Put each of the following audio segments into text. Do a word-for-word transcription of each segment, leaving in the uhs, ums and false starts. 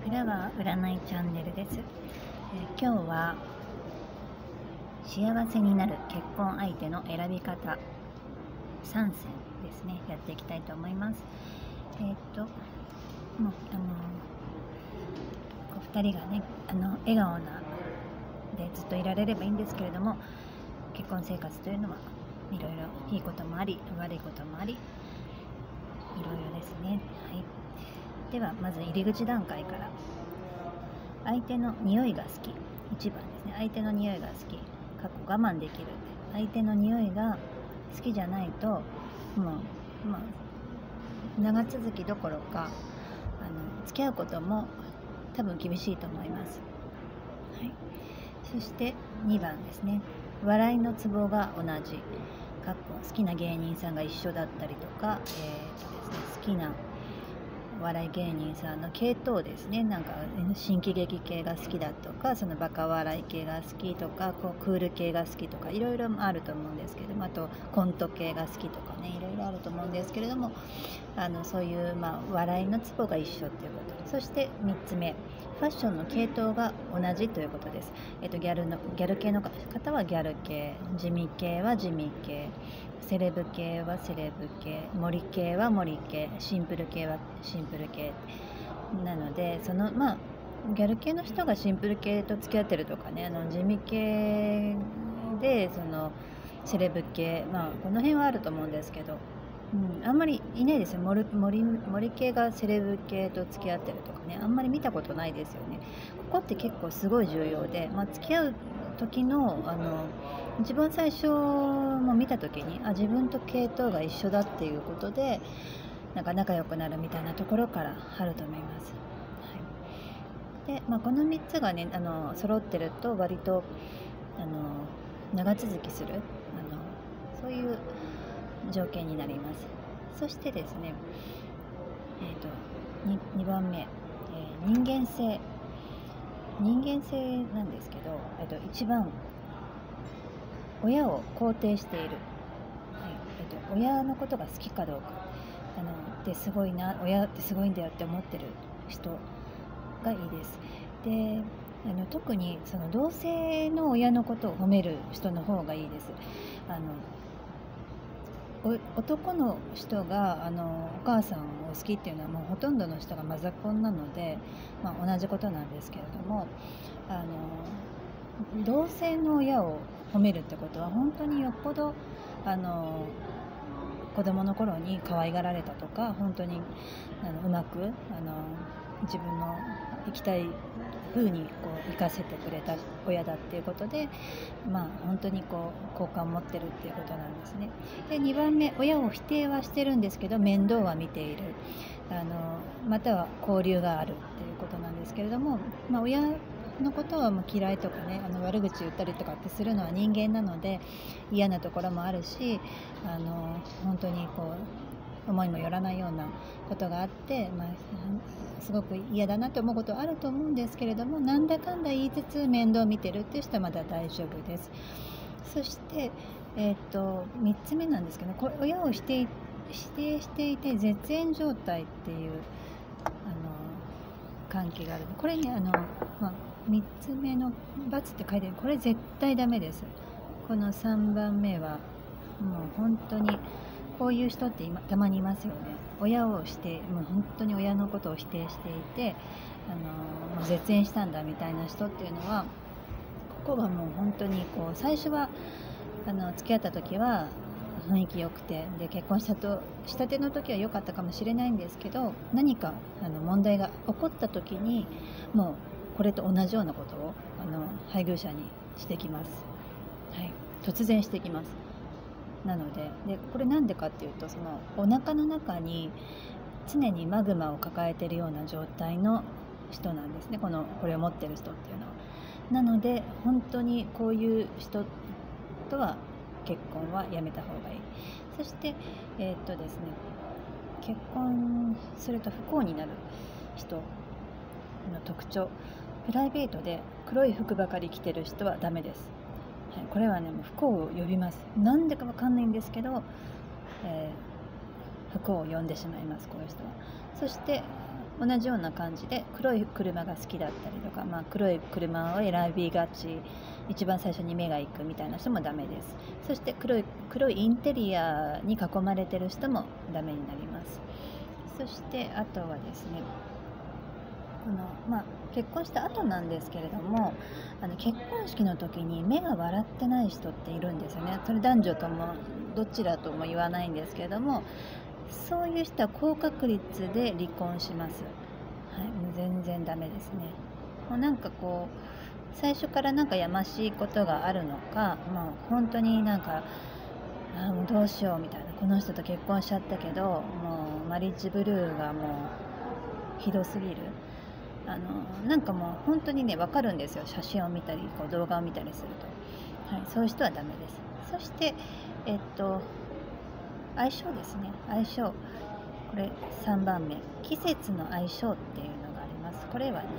フラワー占いチャンネルです。えー今日は幸せになる結婚相手の選び方さん選ですね、やっていきたいと思います。えーっともうあのお二人がね、あの笑顔なでずっといられればいいんですけれども、結婚生活というのはいろいろいいこともあり悪いこともあり、いろいろですね。はい。ではまず入り口段階から、相手の匂いが好き、いちばんですね。相手の匂いが好き、過去我慢できる。相手の匂いが好きじゃないと、もう、まあ、長続きどころかあの付き合うことも多分厳しいと思います。はい。そしてにばんですね。笑いのツボが同じ、過去好きな芸人さんが一緒だったりとか、えーとですね、好きなお笑い芸人さんの系統ですね、なんか新喜劇系が好きだとか、そのバカ笑い系が好きとか、こうクール系が好きとか、いろいろあると思うんですけども、あとコント系が好きとかね、いろいろあると思うんですけれども、あのそういう、まあ、笑いのツボが一緒ということ。そしてみっつめ、ファッションの系統が同じということです。えっと、ギャルのギャル系の方はギャル系、地味系は地味系、セレブ系はセレブ系、森系は森系、シンプル系はシンプル系なので、そのまあギャル系の人がシンプル系と付き合ってるとかね、あの地味系でそのセレブ系、まあこの辺はあると思うんですけど、うん、あんまりいないですよ。森森森系がセレブ系と付き合ってるとかね、あんまり見たことないですよね。ここって結構すごい重要で、まあ、付き合う時のあの一番最初も見た時に、あ、自分と系統が一緒だっていうことで、なんか仲良くなるみたいなところからあると思います。はい。で、まあ、このみっつがね、あの揃ってると割とあの長続きする、あのそういう条件になります。そしてですね、えー、と 2, にばんめ、えー人間性人間性なんですけど、えー、といちばん、親を肯定している、はい。えー、と親のことが好きかどうか、あのですごいな、親ってすごいんだよって思ってる人がいいです。で、あの特にその同性の親のことを褒める人の方がいいです。あのお男の人があのお母さんを好きっていうのはもうほとんどの人がマザコンなので、まあ、同じことなんですけれども、あの同性の親を褒めるってことは本当によっぽどあの子供の頃に可愛がられたとか、本当にあのうまくあの自分の生きたい風にこう生かせてくれた親だっていうことで、まあ本当にこう好感を持ってるっていうことなんですね。で、にばんめ、親を否定はしてるんですけど面倒は見ている、あのまたは交流があるっていうことなんですけれども、まあ、親のことはもう嫌いとかね、あの悪口言ったりとかってするのは人間なので嫌なところもあるし、あの本当にこう思いもよらないようなことがあって、まあ、すごく嫌だなと思うことはあると思うんですけれども、なんだかんだ言いつつ面倒を見てるっていう人はまだ大丈夫です。そして、えー、とみっつめなんですけど、これ親を否定否定していて絶縁状態っていうあの関係がある。これね、あの、まあ、みっつめの×って書いてある、これ絶対ダメです。このさんばんめはもう本当にこういう人って今たまにいますよね。親をして、もう本当に親のことを否定していて、あのもう絶縁したんだみたいな人っていうのは、ここはもう本当にこう最初はあの付き合った時は雰囲気良くて、で結婚したとしたての時は良かったかもしれないんですけど、何かあの問題が起こった時にもうこれと同じようなことをあの配偶者にしてきます。はい、突然してきます。なので、でこれなんでかっていうと、そのお腹の中に常にマグマを抱えているような状態の人なんですね、このこれを持ってる人っていうのは。なので本当にこういう人とは結婚はやめた方がいい。そしてえー、っとですね結婚すると不幸になる人の特徴、プライベートで黒い服ばかり着てる人はダメです。はい、これはね、もう不幸を呼びます。なんでかわかんないんですけど、えー、不幸を呼んでしまいます、この人は。そして同じような感じで黒い車が好きだったりとか、まあ、黒い車を選びがち、一番最初に目が行くみたいな人もダメです。そして黒い黒いインテリアに囲まれてる人もダメになります。そしてあとはですね、この、まあ、結婚した後なんですけれども、あの結婚式の時に目が笑ってない人っているんですよね。それ男女ともどちらとも言わないんですけれども、そういう人は高確率で離婚します。はい、もう全然ダメですね。もうなんかこう最初からなんかやましいことがあるのか、もう本当になんかあもうどうしようみたいな、この人と結婚しちゃったけどもうマリッジブルーがもうひどすぎる、あのなんかもう本当にね分かるんですよ、写真を見たりこう動画を見たりすると。はい、そういう人はダメです。そしてえっと相性ですね。相性、これさんばんめ、季節の相性っていうのがあります。これはね、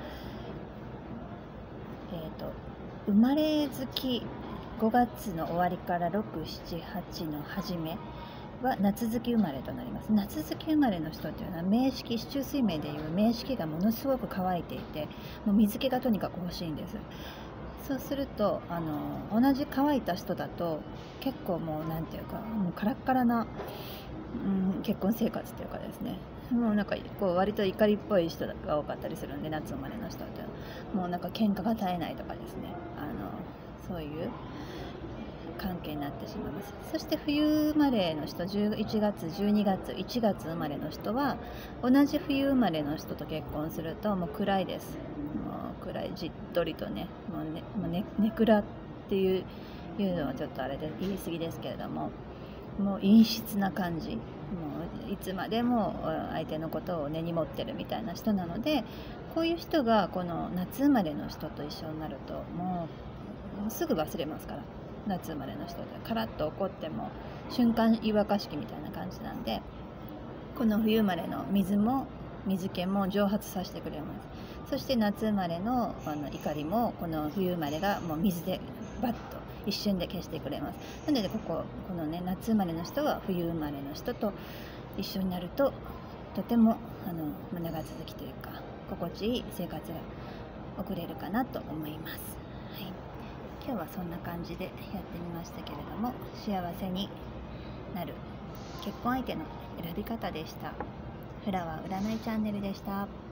あのえっと生まれ月ごがつの終わりからろく、しち、はちの初めは夏月生まれとなります。夏月生まれの人っていうのは明式、四柱推命でいう明式がものすごく乾いていて、もう水気がとにかく欲しいんです。そうするとあの同じ乾いた人だと結構もうなんていうか、もうカラッカラな、うん、結婚生活というかですね、もうなんかこう割と怒りっぽい人が多かったりするんで、夏生まれの人ってもうなんか喧嘩が絶えないとかですね、あのそういう関係になってしまいます。そして冬生まれの人、じゅういちがつ、じゅうにがつ、いちがつ生まれの人は同じ冬生まれの人と結婚するともう暗いです。もう暗い、じっとりとね、もうね、もうね、ねくらっていういうのはちょっとあれで言い過ぎですけれども、もう陰湿な感じ、もういつまでも相手のことを根に持ってるみたいな人なので、こういう人がこの夏生まれの人と一緒になるともう、もうすぐ忘れますから。夏生まれの人でカラッと怒っても瞬間湯沸かし器みたいな感じなんで、この冬生まれの水も水気も蒸発させてくれます。そして夏生まれのあの怒りもこの冬生まれがもう水でバッと一瞬で消してくれます。なのでこここのね、夏生まれの人は冬生まれの人と一緒になるととてもあの長続きというか心地いい生活が送れるかなと思います。はい、今日はそんな感じでやってみましたけれども、幸せになる結婚相手の選び方でした。フラワー占いチャンネルでした。